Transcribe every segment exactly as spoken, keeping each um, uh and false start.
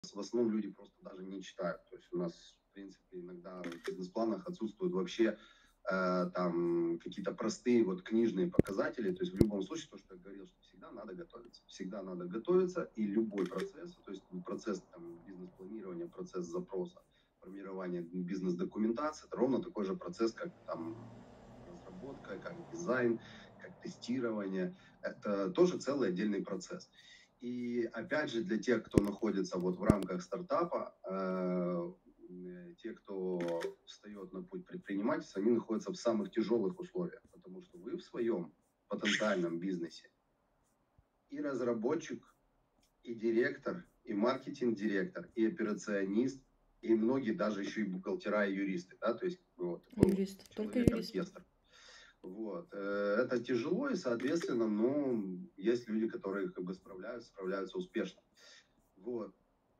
в основном люди просто даже не читают. То есть у нас, в принципе, иногда в бизнес-планах отсутствуют вообще э, там какие-то простые вот книжные показатели. То есть в любом случае, то, что я говорил, что всегда надо готовиться. Всегда надо готовиться, и любой процесс, то есть процесс там, бизнес-планирования, процесс запроса, формирования бизнес-документации, это ровно такой же процесс, как там разработка, как дизайн, как тестирование. Это тоже целый отдельный процесс. И опять же, для тех, кто находится вот в рамках стартапа, э, те, кто встает на путь предпринимательства, они находятся в самых тяжелых условиях, потому что вы в своем потенциальном бизнесе и разработчик, и директор, и маркетинг-директор, и операционист, и многие даже еще и бухгалтера, и юристы, да, то есть вот такой Юрист, вот только юрист. человек-оркестр. Вот. Это тяжело, и, соответственно, ну, есть люди, которые как бы справляются, справляются успешно. Вот.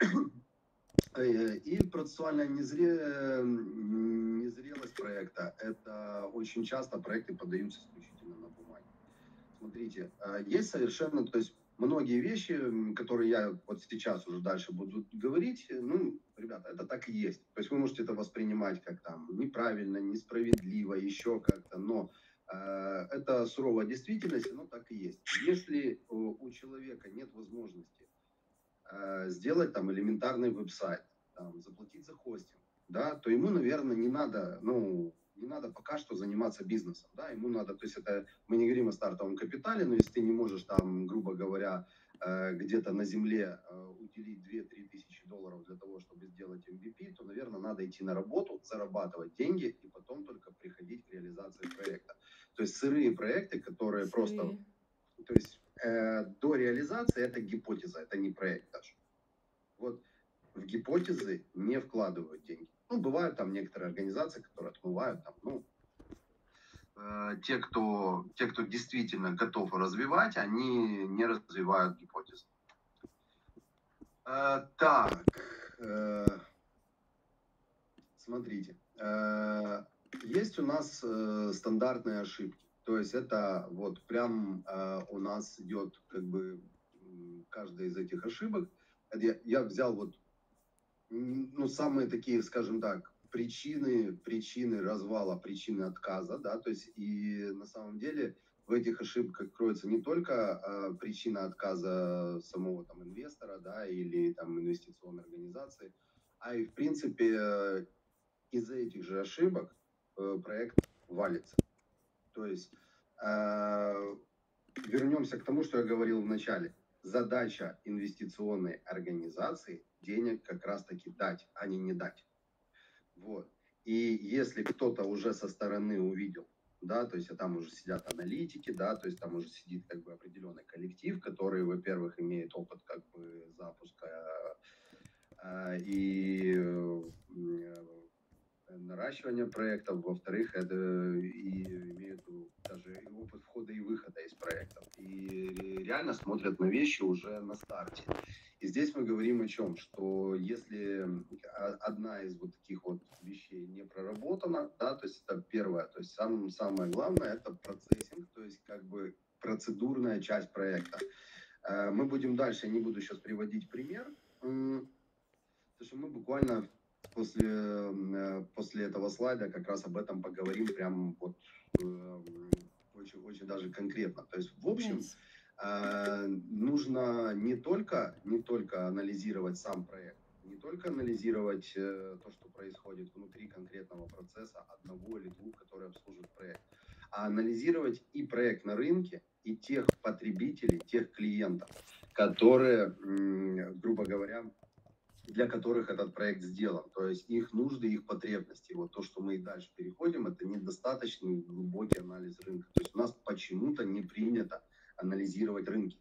И процессуальная незре... незрелость проекта, это очень часто проекты подаются исключительно на бумаге. Смотрите, есть совершенно, то есть многие вещи, которые я вот сейчас уже дальше буду говорить, ну, ребята, это так и есть. То есть вы можете это воспринимать как там неправильно, несправедливо, еще как-то, но э, это суровая действительность, но так и есть. Если у, у человека нет возможности э, сделать там элементарный веб-сайт, там, заплатить за хостинг, да, то ему, наверное, не надо, ну, не надо пока что заниматься бизнесом, да, ему надо, то есть это, мы не говорим о стартовом капитале, но если ты не можешь там, грубо говоря, э, где-то на земле э, уделить две-три тысячи долларов для того, чтобы сделать эм ви пи, то, наверное, надо идти на работу, зарабатывать деньги и потом только приходить к реализации проекта. То есть сырые проекты, которые Сырые. просто, то есть э, до реализации это гипотеза, это не проект даже. Вот в гипотезы не вкладывают деньги. Ну, бывают там некоторые организации, которые отмывают там, ну, э, те, кто, те, кто действительно готов развивать, они не развивают гипотезы. Э, так, э, смотрите, э, есть у нас э, стандартные ошибки. То есть это вот прям э, у нас идет как бы каждая из этих ошибок. Я, я взял вот ну, самые такие, скажем так, причины, причины развала, причины отказа, да, то есть и на самом деле в этих ошибках кроется не только э, причина отказа самого там инвестора, да, или там инвестиционной организации, а и в принципе э, из-за этих же ошибок э, проект валится. То есть э, вернемся к тому, что я говорил в начале. Задача инвестиционной организации денег как раз-таки дать, а не не дать. Вот. И если кто-то уже со стороны увидел, да, то есть а там уже сидят аналитики, да, то есть там уже сидит как бы определенный коллектив, который, во-первых, имеет опыт как бы запуска э, и э, наращивания проектов, во-вторых, это и имеют даже и опыт входа и выхода из проектов. И реально смотрят на вещи уже на старте. И здесь мы говорим о чем? Что если одна из вот таких вот вещей не проработана, да, то есть это первое, то есть сам, самое главное это процессинг, то есть как бы процедурная часть проекта. Мы будем дальше, я не буду сейчас приводить пример, потому что мы буквально после, после этого слайда как раз об этом поговорим прям вот очень, очень даже конкретно. То есть в общем Nice. нужно не только, не только анализировать сам проект, не только анализировать то, что происходит внутри конкретного процесса одного или двух, которые обслуживают проект, а анализировать и проект на рынке, и тех потребителей, тех клиентов, которые, грубо говоря, для которых этот проект сделан. То есть их нужды, их потребности. Вот то, что мы и дальше переходим, это недостаточный глубокий анализ рынка. То есть у нас почему-то не принято анализировать рынки.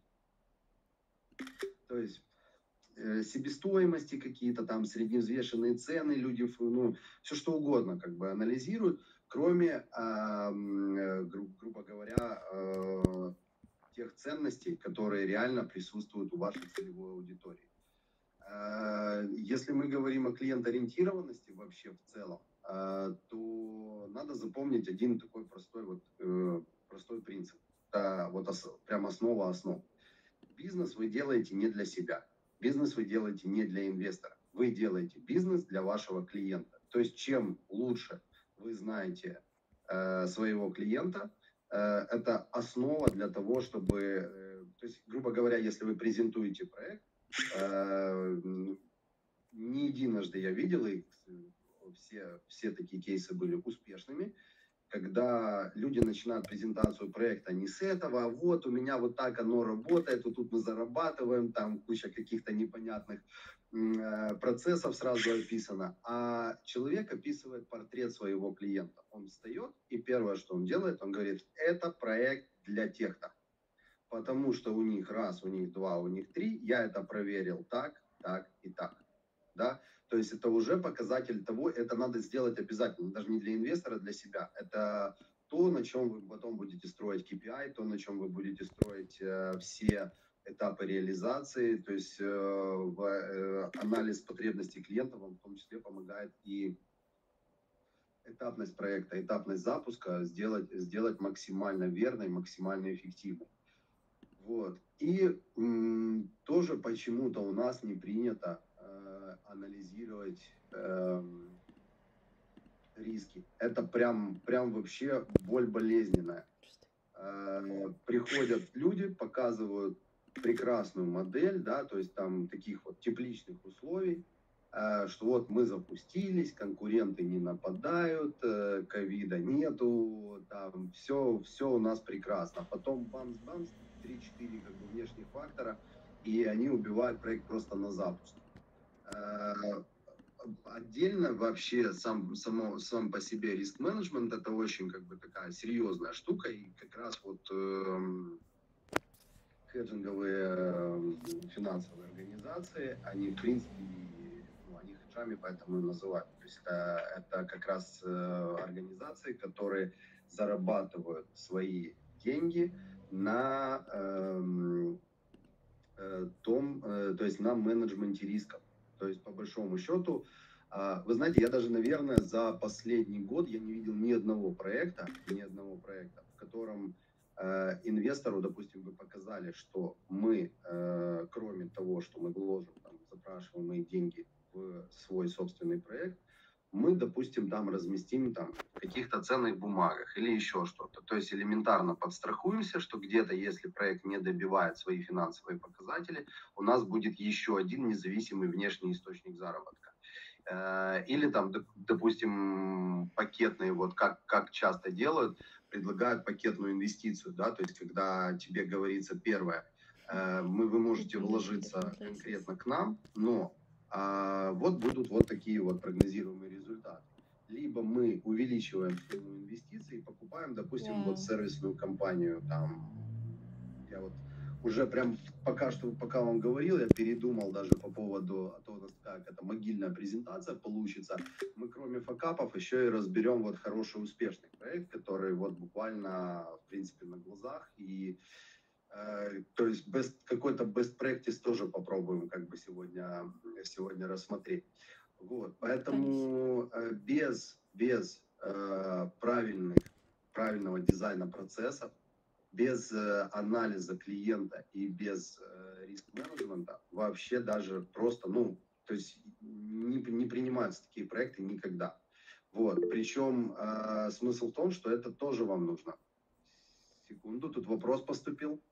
То есть э, себестоимости какие-то там, средневзвешенные цены, люди, ну, все что угодно как бы анализируют, кроме, э, гру грубо говоря, э, тех ценностей, которые реально присутствуют у вашей целевой аудитории. Если мы говорим о клиент-ориентированности вообще в целом, то надо запомнить один такой простой, вот, простой принцип. Это вот ос, прям основа основ. Бизнес вы делаете не для себя. Бизнес вы делаете не для инвестора, вы делаете бизнес для вашего клиента. То есть чем лучше вы знаете э, своего клиента, э, это основа для того, чтобы, э, то есть, грубо говоря, если вы презентуете проект, э, не единожды я видел, и все, все такие кейсы были успешными, когда люди начинают презентацию проекта не с этого, а вот у меня вот так оно работает, вот тут мы зарабатываем, там куча каких-то непонятных э, процессов сразу описано, а человек описывает портрет своего клиента. Он встает, и первое, что он делает, он говорит, это проект для тех-то, потому что у них раз, у них два, у них три, я это проверил так, так и так. Да? То есть это уже показатель того, это надо сделать обязательно, даже не для инвестора, а для себя. Это то, на чем вы потом будете строить кей пи ай, то, на чем вы будете строить э, все этапы реализации, то есть э, в, э, анализ потребностей клиента вам в том числе помогает и этапность проекта, этапность запуска сделать, сделать максимально верной, максимально эффективной. Вот. И м, тоже почему-то у нас не принято э, анализировать э, риски. Это прям, прям вообще боль болезненная. Э, приходят люди, показывают прекрасную модель, да, то есть там таких вот тепличных условий, э, что вот мы запустились, конкуренты не нападают, э, ковида нету, там все, все у нас прекрасно. Потом бамс-бамс, три-четыре как бы внешних фактора, и они убивают проект просто на запуске. Э, Отдельно вообще сам, само, сам по себе риск-менеджмент это очень как бы такая серьезная штука, и как раз вот э, хеджинговые э, финансовые организации, они в принципе, ну, они хеджами поэтому и называют. То есть это, это как раз э, организации, которые зарабатывают свои деньги на э, э, том, э, то есть на менеджменте рисков. То есть по большому счету, э, вы знаете, я даже, наверное, за последний год я не видел ни одного проекта, ни одного проекта, в котором э, инвестору, допустим, вы показали, что мы, э, кроме того, что мы вложим там, запрашиваемые деньги в свой собственный проект, мы, допустим, там разместим там в каких-то ценных бумагах или еще что-то. То есть элементарно подстрахуемся, что где-то, если проект не добивает свои финансовые показатели, у нас будет еще один независимый внешний источник заработка. Или там, допустим, пакетные, вот как, как часто делают, предлагают пакетную инвестицию, да, то есть когда тебе говорится первое, мы, вы можете вложиться конкретно к нам, но а, вот будут вот такие вот прогнозируемые результаты. Либо мы увеличиваем сумму инвестиций и покупаем, допустим, wow. вот сервисную компанию, там, я вот уже прям пока что, пока вам говорил, я передумал даже по поводу того, как это могильная презентация получится. Мы кроме факапов еще и разберем вот хороший успешный проект, который вот буквально, в принципе, на глазах. И э, то есть best, какой-то best practice тоже попробуем как бы сегодня, сегодня рассмотреть. Вот, поэтому э, без, без э, правильных, правильного дизайна процессов, без э, анализа клиента и без э, риск-менеджмента вообще даже просто, ну, то есть не, не принимаются такие проекты никогда. Вот, причем э, смысл в том, что это тоже вам нужно. Секунду, тут вопрос поступил.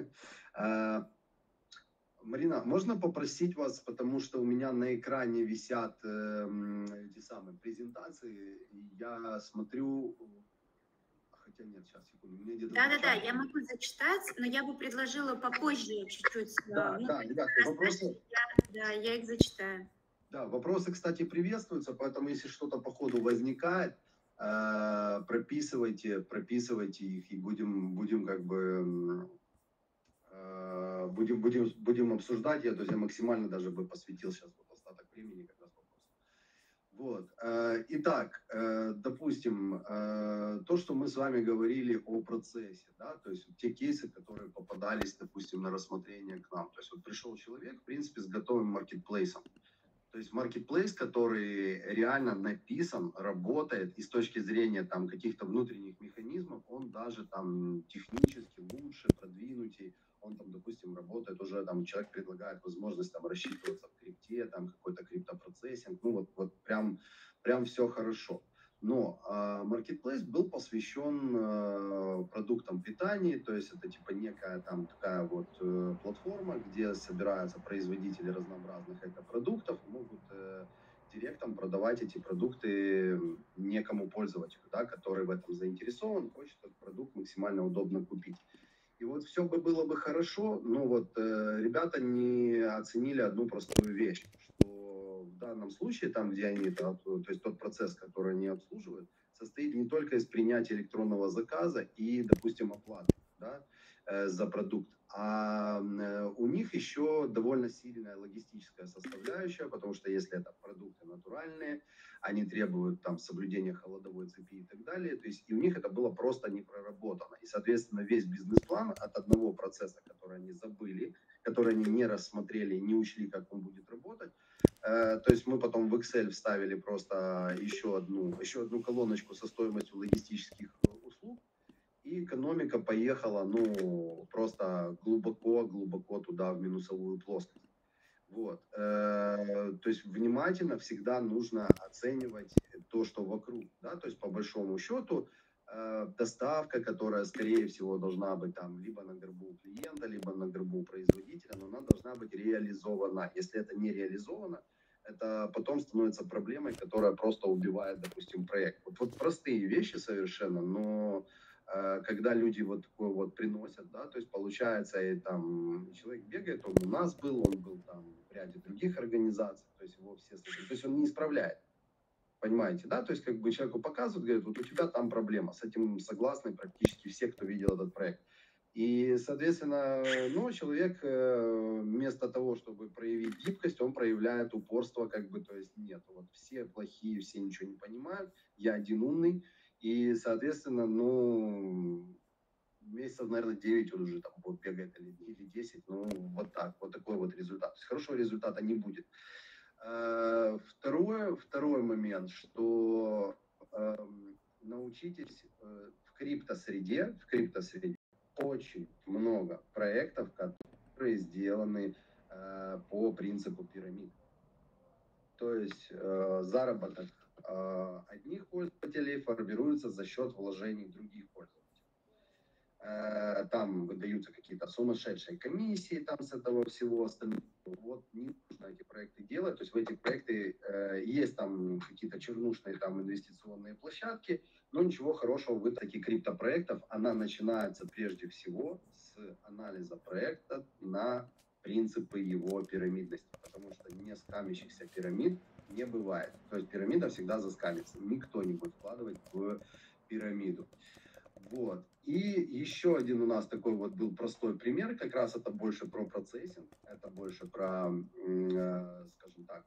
Марина, можно попросить вас, потому что у меня на экране висят э, эти самые презентации, и я смотрю... Хотя нет, сейчас, секунду. Да-да-да, я могу зачитать, но я бы предложила попозже чуть-чуть. Да, ну, да, ребята, вопросы... Я, да, я их зачитаю. Да, вопросы, кстати, приветствуются, поэтому если что-то по ходу возникает, э, прописывайте, прописывайте их, и будем, будем как бы... Э, будем, будем, будем обсуждать. Я, то есть я максимально даже бы посвятил сейчас вот остаток времени как раз вопросу. Вот. Итак, допустим, то, что мы с вами говорили о процессе, да, то есть те кейсы, которые попадались, допустим, на рассмотрение к нам. То есть вот пришел человек, в принципе, с готовым маркетплейсом. То есть маркетплейс, который реально написан, работает, и с точки зрения там каких-то внутренних механизмов, он даже там технически лучше, продвинутый, он там, допустим, работает уже, там, человек предлагает возможность там рассчитываться в крипте, там, какой-то криптопроцессинг, ну, вот, вот прям, прям все хорошо. Но э, Marketplace был посвящен э, продуктам питания, то есть это типа некая там такая вот э, платформа, где собираются производители разнообразных экопродуктов и могут э, директом продавать эти продукты некому пользователю, да, который в этом заинтересован, хочет этот продукт максимально удобно купить. И вот все бы было бы хорошо, но вот э, ребята не оценили одну простую вещь, что в данном случае, там, где они, да, то, то есть тот процесс, который они обслуживают, состоит не только из принятия электронного заказа и, допустим, оплаты, да, э, за продукт, а э, у них еще довольно сильная логистическая составляющая, потому что если это продукты натуральные, они требуют там соблюдения холодовой цепи и так далее, то есть и у них это было просто не проработано. И, соответственно, весь бизнес-план от одного процесса, который они забыли, который они не рассмотрели, не учли, как он будет работать, э, то есть мы потом в Excel вставили просто еще одну, еще одну колоночку со стоимостью логистических услуг, и экономика поехала, ну, просто глубоко-глубоко туда, в минусовую плоскость. Вот. Э, то есть внимательно всегда нужно оценивать то, что вокруг, да, то есть по большому счету э, доставка, которая, скорее всего, должна быть там либо на горбу клиента, либо на горбу производителя, но она должна быть реализована. Если это не реализовано, это потом становится проблемой, которая просто убивает, допустим, проект. Вот, вот простые вещи совершенно, но когда люди вот такое вот приносят, да, то есть получается, и там человек бегает, он у нас был, он был там в ряде других организаций, то есть его все слушают, то есть он не исправляет, понимаете, да, то есть как бы человеку показывают, говорят, вот у тебя там проблема, с этим согласны практически все, кто видел этот проект. И, соответственно, ну, человек вместо того, чтобы проявить гибкость, он проявляет упорство, как бы, то есть нет, вот все плохие, все ничего не понимают, я один умный, и, соответственно, ну, месяцев, наверное, девять он уже там будет бегать, или, или десять, ну, вот так, вот такой вот результат. То есть хорошего результата не будет. Второе, второй момент, что э, научитесь э, в криптосреде, в криптосреде очень много проектов, которые сделаны э, по принципу пирамид. То есть э, заработок э, одних пользователей формируется за счет вложений других пользователей. Э, там выдаются какие-то сумасшедшие комиссии там с этого всего остального. Вот не нужно эти проекты делать. То есть в эти проекты э, есть там какие-то чернушные там инвестиционные площадки, но ничего хорошего в таких криптопроектов. Она начинается прежде всего с анализа проекта на принципы его пирамидности, потому что не скамящихся пирамид не бывает. То есть пирамида всегда заскамится. Никто не будет вкладывать в пирамиду. Вот. И еще один у нас такой вот был простой пример, как раз это больше про процессинг, это больше про, э, скажем так,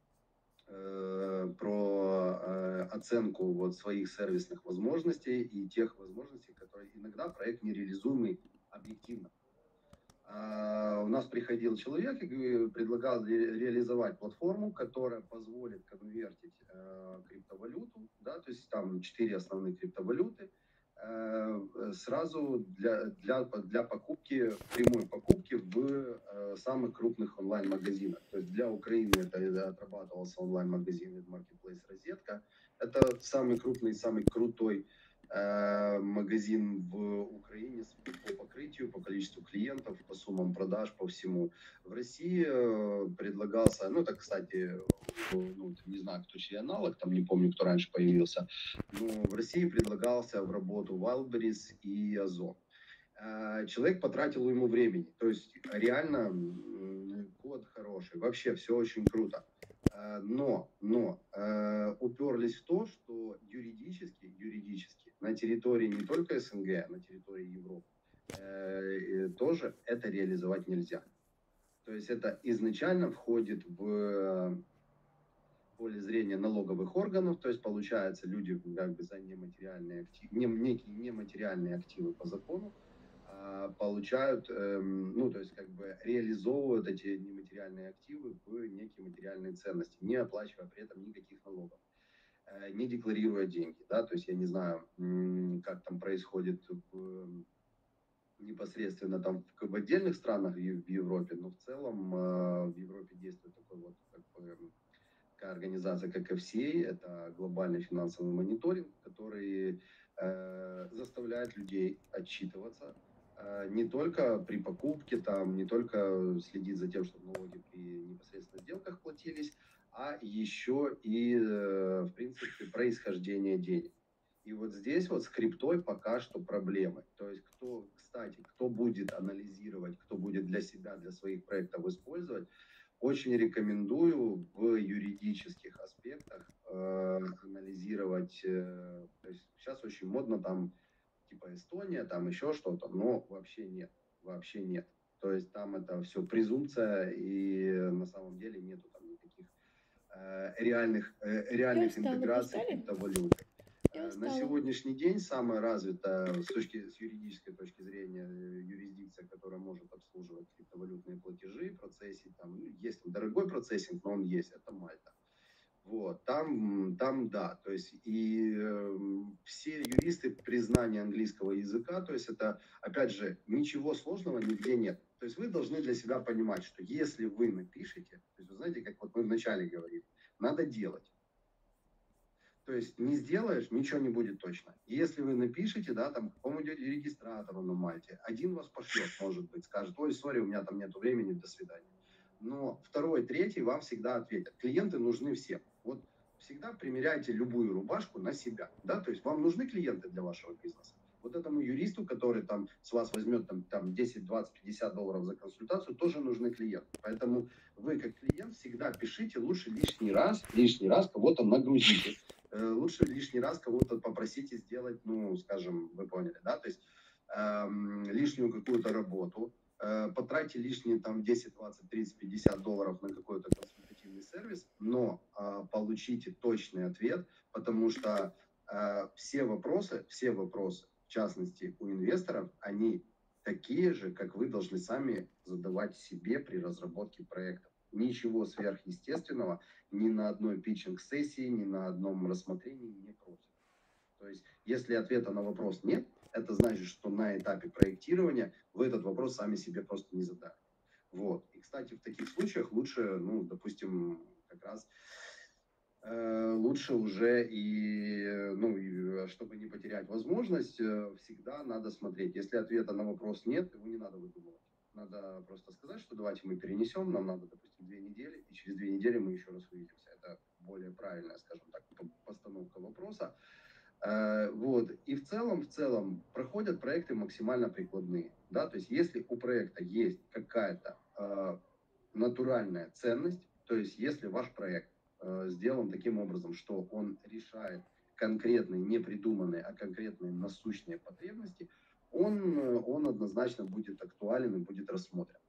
э, про э, оценку вот своих сервисных возможностей и тех возможностей, которые иногда проект нереализуемый объективно. Uh, у нас приходил человек и предлагал ре- реализовать платформу, которая позволит конвертить uh, криптовалюту, да, то есть там четыре основные криптовалюты, uh, сразу для, для, для покупки, прямой покупки в uh, самых крупных онлайн-магазинах. То есть для Украины это отрабатывался онлайн-магазин Marketplace Розетка. Это самый крупный, самый крутой магазин в Украине по покрытию, по количеству клиентов, по суммам продаж, по всему. В России предлагался, ну это, кстати, ну, не знаю, кто чей аналог, там не помню, кто раньше появился, но в России предлагался в работу Wildberries и Озон. Человек потратил ему времени, то есть реально код хороший, вообще все очень круто. Но, но э, уперлись в то, что юридически, юридически на территории не только СНГ, на территории Европы э, тоже это реализовать нельзя. То есть это изначально входит в поле зрения налоговых органов, то есть получается люди как бы за нематериальные активы, не, некие нематериальные активы по закону получают, ну, то есть как бы реализовывают эти нематериальные активы в некие материальные ценности, не оплачивая при этом никаких налогов, не декларируя деньги, да, то есть я не знаю, как там происходит в непосредственно там в, в отдельных странах в Европе, но в целом в Европе действует такой вот как бы, такая организация, как эф си эй, это глобальный финансовый мониторинг, который э, заставляет людей отчитываться э, не только при покупке, там, не только следить за тем, чтобы налоги при непосредственно сделках платились, а еще и, э, в принципе, происхождение денег. И вот здесь вот с криптой пока что проблемы. То есть кто, кстати, кто будет анализировать, кто будет для себя, для своих проектов использовать, очень рекомендую в юридических аспектах э, анализировать. Э, то есть сейчас очень модно там типа Эстония, там еще что-то, но вообще нет, вообще нет. То есть там это все презумпция, и на самом деле нету там никаких э, реальных, э, реальных интеграций криптовалюты. На сегодняшний день самая развитая с, точки, с юридической точки зрения юрисдикция, которая может обслуживать криптовалютные платежи, процессинг, там, ну, есть дорогой процессинг, но он есть, это Мальта. Вот, там, там да, то есть и э, все юристы признания английского языка, то есть это, опять же, ничего сложного нигде нет. То есть вы должны для себя понимать, что если вы напишете, то есть вы знаете, как вот мы вначале говорили, надо делать. То есть не сделаешь, ничего не будет точно. Если вы напишете, да, там, какому-нибудь регистратору на Мальте, один вас пошлет, может быть, скажет, ой, сори, у меня там нет времени, до свидания. Но второй, третий вам всегда ответят. Клиенты нужны всем. Вот всегда примеряйте любую рубашку на себя, да, то есть вам нужны клиенты для вашего бизнеса. Вот этому юристу, который там с вас возьмет там, там десять, двадцать, пятьдесят долларов за консультацию, тоже нужны клиенты. Поэтому вы как клиент всегда пишите, лучше лишний раз, лишний раз кого-то нагрузите. Лучше лишний раз кого-то попросите сделать, ну, скажем, вы поняли, да, то есть эм, лишнюю какую-то работу, э, потратьте лишние там десять, двадцать, тридцать, пятьдесят долларов на какой-то консультативный сервис, но э, получите точный ответ, потому что э, все вопросы, все вопросы, в частности у инвесторов, они такие же, как вы должны сами задавать себе при разработке проекта. Ничего сверхъестественного ни на одной питчинг-сессии, ни на одном рассмотрении не просят. То есть, если ответа на вопрос нет, это значит, что на этапе проектирования вы этот вопрос сами себе просто не задали. Вот. И, кстати, в таких случаях лучше, ну, допустим, как раз э, лучше уже и, ну, и, чтобы не потерять возможность, э, всегда надо смотреть. Если ответа на вопрос нет, его не надо выдумывать. Надо просто сказать, что давайте мы перенесем, нам надо, допустим, две недели, и через две недели мы еще раз увидимся. Это более правильная, скажем так, постановка вопроса. Э, вот. И в целом, в целом проходят проекты максимально прикладные. Да? То есть если у проекта есть какая-то э, натуральная ценность, то есть если ваш проект э, сделан таким образом, что он решает конкретные, не придуманные, а конкретные насущные потребности, он, он однозначно будет актуален и будет рассмотрен.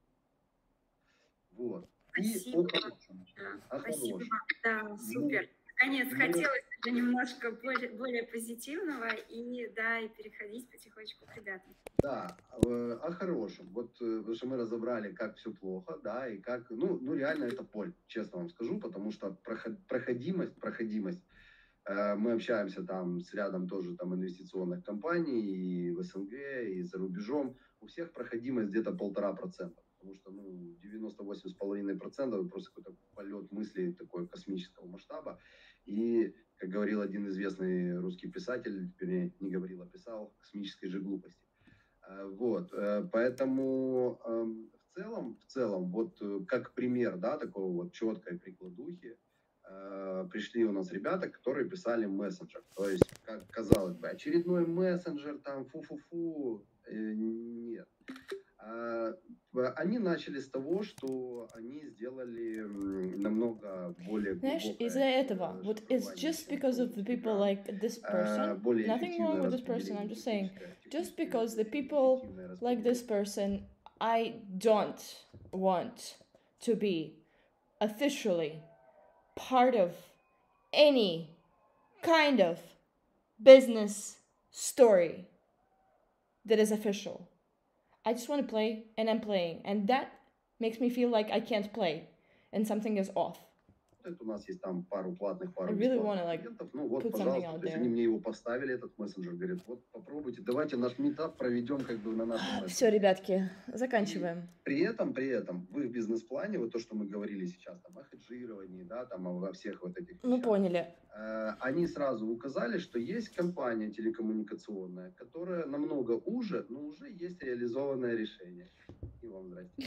Вот. Спасибо. И о Спасибо вам. Да, супер. Наконец, ну, хотелось уже немножко более, более позитивного и, да, и переходить потихонечку к ребятам. Да, о хорошем. Вот, потому что мы разобрали, как все плохо, да, и как, ну, ну реально это боль, честно вам скажу, потому что проходимость, проходимость, мы общаемся там с рядом тоже там инвестиционных компаний и в СНГ, и за рубежом. У всех проходимость где-то полтора процента, потому что ну, девяносто восемь с половиной процентов просто какой-то полет мыслей такой космического масштаба. И, как говорил один известный русский писатель, вернее, не говорил, а писал, космической же глупости. Вот, поэтому в целом, в целом, вот как пример, да, такого вот четкой прикладухи, пришли у нас ребята, которые писали мессенджер. То есть, как казалось бы, очередной мессенджер, там, фу-фу-фу, э, нет. А, они начали с того, что они сделали намного более глубокое. Знаешь, из-за этого, вот it's just because of the people like this person, nothing wrong with this person, I'm just saying, just because the people like this person, I don't want to be officially part of any kind of business story that is official. I just want to play, and I'm playing, and that makes me feel like I can't play, and something is off. У нас есть там пару платных, пару really бесплатных like, клиентов. Ну вот, пожалуйста, то есть они мне его поставили, этот мессенджер, говорят, вот попробуйте, давайте наш митап проведем как бы на нашем мессенджере. Все, ребятки, заканчиваем. И при этом, при этом, в их бизнес-плане, вот то, что мы говорили сейчас, там, о хеджировании, да, там, во всех вот этих Мы вещах, поняли. э, они сразу указали, что есть компания телекоммуникационная, которая намного уже, но уже есть реализованное решение. И вам здрасте.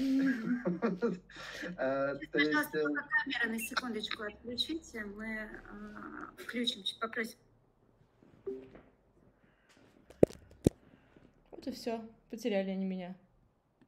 Пожалуйста, камеру на секундочку отключите, мы включим, попросим. Вот и все, потеряли они меня.